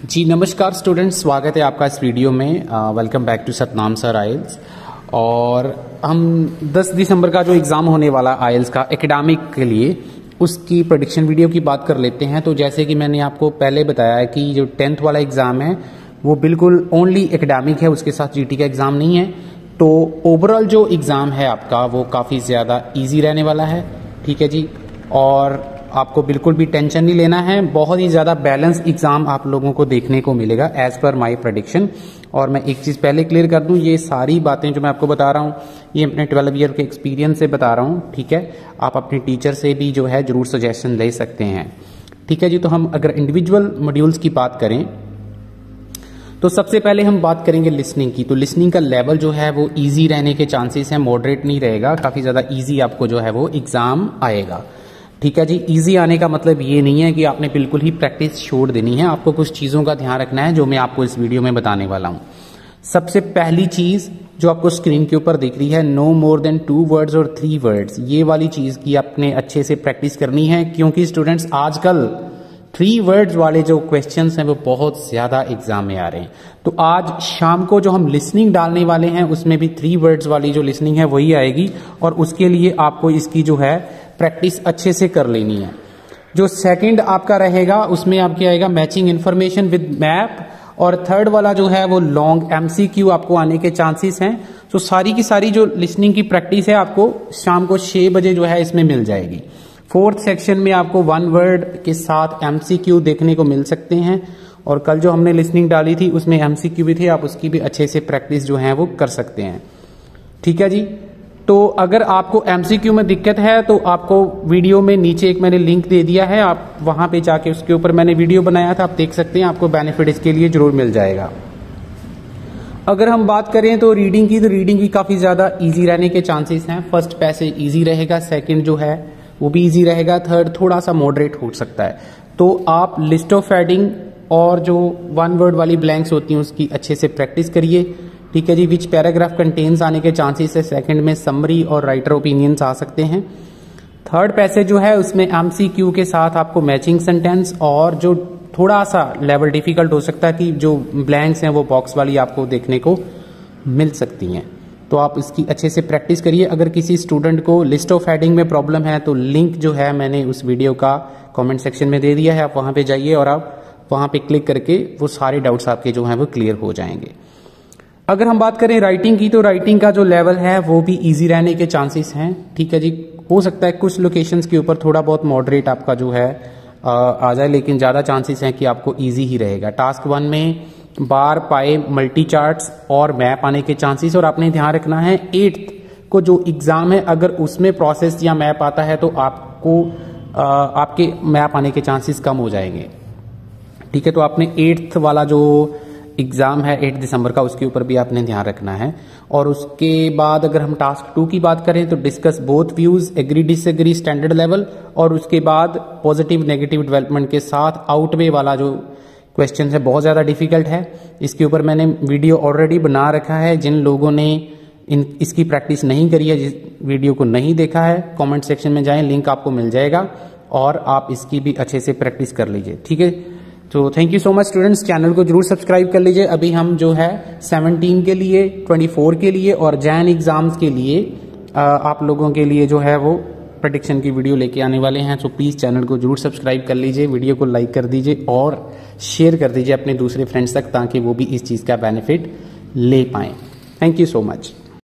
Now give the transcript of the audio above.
जी नमस्कार स्टूडेंट्स, स्वागत है आपका इस वीडियो में। Welcome back to Satnam sir IELTS. और हम 10 दिसंबर का जो एग्ज़ाम होने वाला आइल्स का एकेडमिक के लिए उसकी प्रेडिक्शन वीडियो की बात कर लेते हैं। तो जैसे कि मैंने आपको पहले बताया है कि जो 10th वाला एग्ज़ाम है वो बिल्कुल ओनली एकेडमिक है, उसके साथ जीटी का एग्ज़ाम नहीं है। तो ओवरऑल जो एग्ज़ाम है आपका वो काफ़ी ज़्यादा ईजी रहने वाला है, ठीक है जी। और आपको बिल्कुल भी टेंशन नहीं लेना है, बहुत ही ज़्यादा बैलेंस एग्जाम आप लोगों को देखने को मिलेगा एज पर माय प्रेडिक्शन। और मैं एक चीज़ पहले क्लियर कर दूं, ये सारी बातें जो मैं आपको बता रहा हूं ये अपने 12 ईयर के एक्सपीरियंस से बता रहा हूं, ठीक है। आप अपने टीचर से भी जो है जरूर सजेशन ले सकते हैं, ठीक है जी। तो हम अगर इंडिविजुअल मॉड्यूल्स की बात करें तो सबसे पहले हम बात करेंगे लिसनिंग की। तो लिसनिंग का लेवल जो है वो ईजी रहने के चांसेस हैं, मॉडरेट नहीं रहेगा, काफ़ी ज़्यादा ईजी आपको जो है वो एग्ज़ाम आएगा, ठीक है जी। इजी आने का मतलब ये नहीं है कि आपने बिल्कुल ही प्रैक्टिस छोड़ देनी है, आपको कुछ चीज़ों का ध्यान रखना है जो मैं आपको इस वीडियो में बताने वाला हूँ। सबसे पहली चीज़ जो आपको स्क्रीन के ऊपर दिख रही है, नो मोर देन 2 वर्ड्स और 3 वर्ड्स, ये वाली चीज़ की आपने अच्छे से प्रैक्टिस करनी है, क्योंकि स्टूडेंट्स आजकल 3 वर्ड्स वाले जो क्वेश्चंस हैं वो बहुत ज़्यादा एग्जाम में आ रहे हैं। तो आज शाम को जो हम लिसनिंग डालने वाले हैं उसमें भी 3 वर्ड्स वाली जो लिसनिंग है वही आएगी, और उसके लिए आपको इसकी जो है प्रैक्टिस अच्छे से कर लेनी है। जो सेकंड आपका रहेगा उसमें आपके आएगा मैचिंग इन्फॉर्मेशन विद मैप, और थर्ड वाला जो है वो लॉन्ग एमसीक्यू आपको आने के चांसेस हैं। तो सारी की सारी जो लिसनिंग की प्रैक्टिस है आपको शाम को 6 बजे जो है इसमें मिल जाएगी। 4th सेक्शन में आपको 1 वर्ड के साथ एमसीक्यू देखने को मिल सकते हैं, और कल जो हमने लिसनिंग डाली थी उसमें एमसीक्यू भी थे, आप उसकी भी अच्छे से प्रैक्टिस जो है वो कर सकते हैं, ठीक है जी। तो अगर आपको एमसीक्यू में दिक्कत है तो आपको वीडियो में नीचे एक मैंने लिंक दे दिया है, आप वहां पे जाके उसके ऊपर मैंने वीडियो बनाया था, आप देख सकते हैं, आपको बेनिफिट इसके लिए जरूर मिल जाएगा। अगर हम बात करें तो रीडिंग की, तो रीडिंग की काफी ज्यादा इजी रहने के चांसेस हैं। फर्स्ट पैसेज इजी रहेगा, सेकंड जो है वो भी इजी रहेगा, थर्ड थोड़ा सा मॉडरेट हो सकता है। तो आप लिस्ट ऑफ हेडिंग और जो 1 वर्ड वाली ब्लैंक्स होती हैं उसकी अच्छे से प्रैक्टिस करिए, ठीक है जी। विच पैराग्राफ कंटेन्स आने के चांसेस है, सेकंड में समरी और राइटर ओपिनियंस आ सकते हैं। थर्ड पैसेज जो है उसमें एमसीक्यू के साथ आपको मैचिंग सेंटेंस, और जो थोड़ा सा लेवल डिफिकल्ट हो सकता है कि जो ब्लैंक्स हैं वो बॉक्स वाली आपको देखने को मिल सकती हैं। तो आप इसकी अच्छे से प्रैक्टिस करिए। अगर किसी स्टूडेंट को लिस्ट ऑफ हेडिंग में प्रॉब्लम है तो लिंक जो है मैंने उस वीडियो का कमेंट सेक्शन में दे दिया है, आप वहां पे जाइए और आप वहां पे क्लिक करके वो सारे डाउट्स आपके जो हैं वो क्लियर हो जाएंगे। अगर हम बात करें राइटिंग की, तो राइटिंग का जो लेवल है वो भी इजी रहने के चांसेस हैं, ठीक है जी। हो सकता है कुछ लोकेशंस के ऊपर थोड़ा बहुत मॉडरेट आपका जो है आ जाए, लेकिन ज़्यादा चांसेस हैं कि आपको इजी ही रहेगा। टास्क 1 में बार, पाए, मल्टी चार्ट्स और मैप आने के चांसेस, और आपने ध्यान रखना है 8th को जो एग्जाम है अगर उसमें प्रोसेस या मैप आता है तो आपको आपके मैप आने के चांसेस कम हो जाएंगे, ठीक है। तो आपने 8th वाला जो एग्जाम है 8 दिसंबर का उसके ऊपर भी आपने ध्यान रखना है। और उसके बाद अगर हम टास्क 2 की बात करें तो discuss both views, agree disagree, standard level, और उसके बाद पॉजिटिव नेगेटिव डेवलपमेंट के साथ आउटवे वाला जो क्वेश्चन है बहुत ज़्यादा डिफिकल्ट है। इसके ऊपर मैंने वीडियो ऑलरेडी बना रखा है, जिन लोगों ने इसकी प्रैक्टिस नहीं करी है, जिस वीडियो को नहीं देखा है, कमेंट सेक्शन में जाएं, लिंक आपको मिल जाएगा और आप इसकी भी अच्छे से प्रैक्टिस कर लीजिए, ठीक है। तो thank you so much students, channel को जरूर सब्सक्राइब कर लीजिए। अभी हम जो है 17 के लिए, 24 के लिए और जैन एग्जाम्स के लिए आप लोगों के लिए जो है वो प्रेडिक्शन की वीडियो लेके आने वाले हैं। तो प्लीज़ चैनल को जरूर सब्सक्राइब कर लीजिए, वीडियो को लाइक कर दीजिए और शेयर कर दीजिए अपने दूसरे फ्रेंड्स तक, ताकि वो भी इस चीज़ का बेनिफिट ले पाएँ। Thank you so much.